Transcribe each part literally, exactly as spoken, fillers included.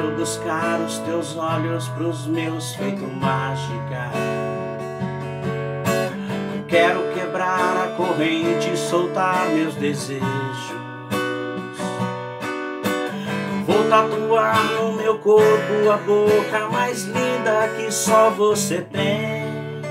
quero buscar os teus olhos pros meus, feito mágica. Eu quero quebrar a corrente e soltar meus desejos. Vou tatuar no meu corpo a boca mais linda que só você tem,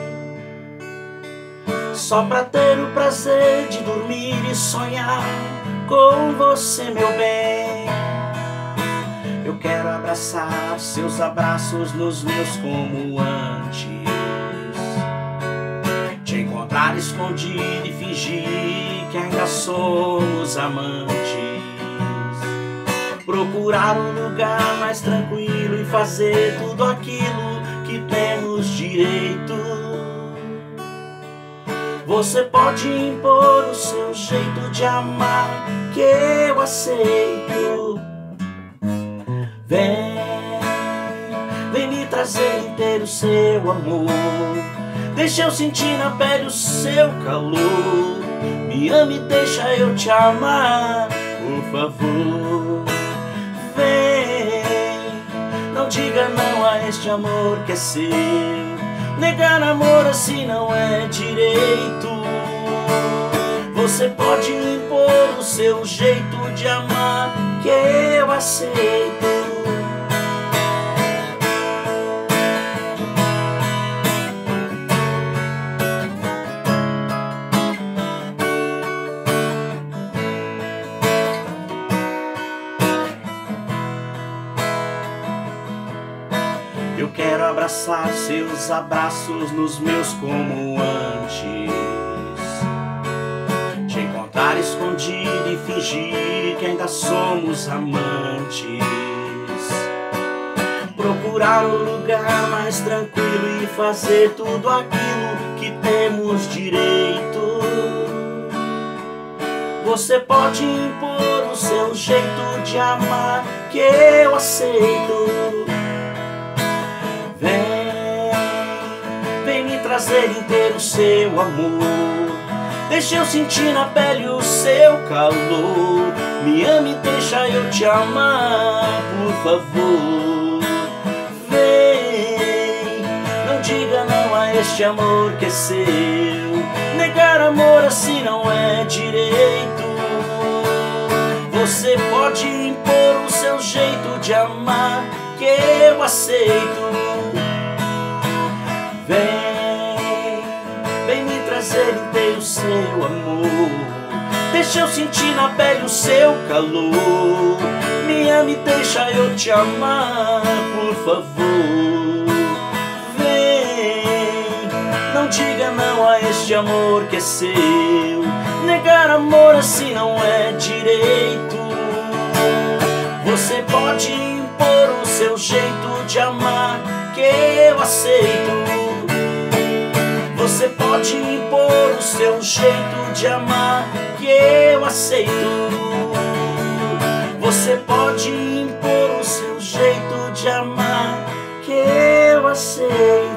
só pra ter o prazer de dormir e sonhar com você, meu bem. Eu quero abraçar seus abraços nos meus como antes, te encontrar escondido e fingir que ainda somos amantes, procurar um lugar mais tranquilo e fazer tudo aquilo que temos direito. Você pode impor o seu jeito de amar, que eu aceito. Vem, vem me trazer inteiro seu amor. Deixa eu sentir na pele o seu calor. Me ame, deixa eu te amar, por favor. Vem, não diga não a este amor que é seu. Negar amor assim não é direito. Você pode impor o seu jeito de amar, que eu aceito. Eu quero abraçar seus abraços nos meus como antes, te encontrar escondido e fingir que ainda somos amantes, procurar um lugar mais tranquilo e fazer tudo aquilo que temos direito. Você pode impor o seu jeito de amar, que eu aceito. Vem, vem me trazer inteiro seu amor. Deixa eu sentir na pele o seu calor. Me ame, deixa eu te amar, por favor. Vem, não diga não a este amor que é seu. Negar amor assim não é direito. Você pode impor o seu jeito de amar, que eu aceito. Vem, vem me trazer inteiro seu amor. Deixa eu sentir na pele o seu calor. Me ame, deixa eu te amar, por favor. Vem, não diga não a este amor que é seu. Negar amor assim não é direito. Você pode impor o seu jeito de amar, que eu aceito. Você pode impor o seu jeito de amar, que eu aceito. Você pode impor o seu jeito de amar, que eu aceito.